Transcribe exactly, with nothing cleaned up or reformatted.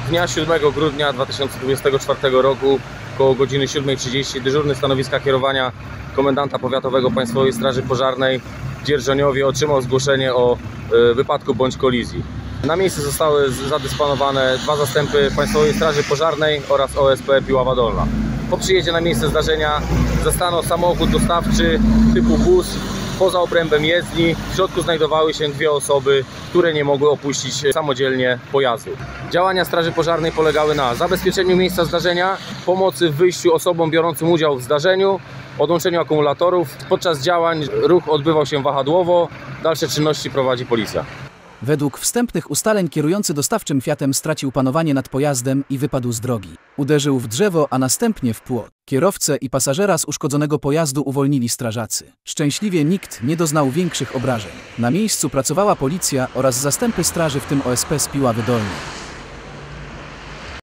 Dnia siódmego grudnia dwa tysiące dwudziestego czwartego roku około godziny siódmej trzydzieści dyżurny stanowiska kierowania komendanta powiatowego Państwowej Straży Pożarnej w Dzierżoniowie otrzymał zgłoszenie o y, wypadku bądź kolizji. Na miejsce zostały zadysponowane dwa zastępy Państwowej Straży Pożarnej oraz O S P Piława Dolna. Po przyjeździe na miejsce zdarzenia zastano samochód dostawczy typu bus poza obrębem jezdni. W środku znajdowały się dwie osoby, które nie mogły opuścić samodzielnie pojazdu. Działania Straży Pożarnej polegały na zabezpieczeniu miejsca zdarzenia, pomocy w wyjściu osobom biorącym udział w zdarzeniu, odłączeniu akumulatorów. Podczas działań ruch odbywał się wahadłowo. Dalsze czynności prowadzi policja. Według wstępnych ustaleń kierujący dostawczym Fiatem stracił panowanie nad pojazdem i wypadł z drogi. Uderzył w drzewo, a następnie w płot. Kierowcę i pasażera z uszkodzonego pojazdu uwolnili strażacy. Szczęśliwie nikt nie doznał większych obrażeń. Na miejscu pracowała policja oraz zastępy straży, w tym O S P z Piławy Dolnej.